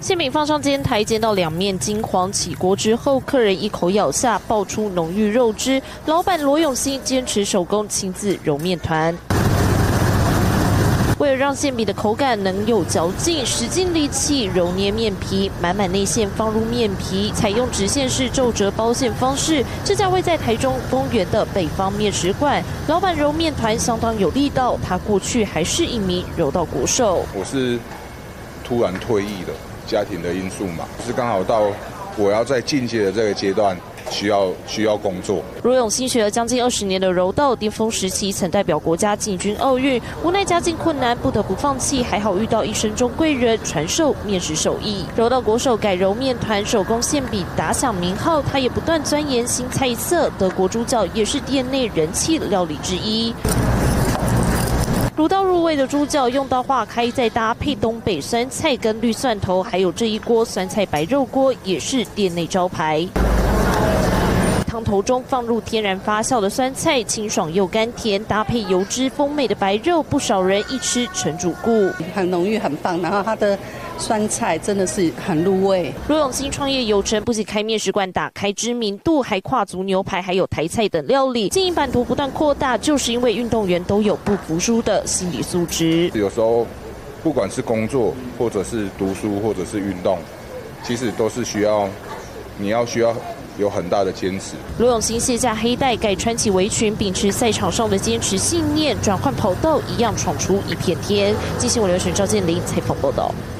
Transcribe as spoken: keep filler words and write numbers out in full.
馅饼放上煎台，煎到两面金黄起锅之后，客人一口咬下，爆出浓郁肉汁。老板罗永兴坚持手工亲自揉面团。为了让馅饼的口感能有嚼劲，使尽力气揉捏面皮，满满内馅放入面皮，采用直线式皱褶包馅方式。这家位在台中丰原的北方面食馆，老板揉面团相当有力道。他过去还是一名柔道国手。 我是突然退役的，家庭的因素嘛，是刚好到我要在进阶的这个阶段。需要需要工作。 罗永兴学了将近二十年的柔道，巅峰时期曾代表国家进军奥运，无奈家境困难，不得不放弃。还好遇到一生中贵人传授面食手艺，柔道国手改揉面团、手工馅饼打响名号。他也不断钻研新菜色，德国猪脚也是店内人气料理之一。卤到入味的猪脚用刀化开，再搭配东北酸菜跟绿蒜头，还有这一锅酸菜白肉锅也是店内招牌。汤头中放入天然发酵的酸菜，清爽又甘甜，搭配油脂丰美的白肉，不少人一吃成主顾。 很浓郁，很棒，然后它的酸菜真的是很入味。 罗永兴创业有成，不仅开面食馆打开知名度，还跨足牛排还有台菜等料理，经营版图不断扩大，就是因为运动员都有不服输的心理素质。 有时候不管是工作，或者是读书，或者是运动，其实都是需要你要需要。有很大的坚持。 罗永兴卸下黑带，改穿起围裙，秉持赛场上的坚持信念，转换跑道，一样闯出一片天。记新闻刘璇、赵建林采访报道。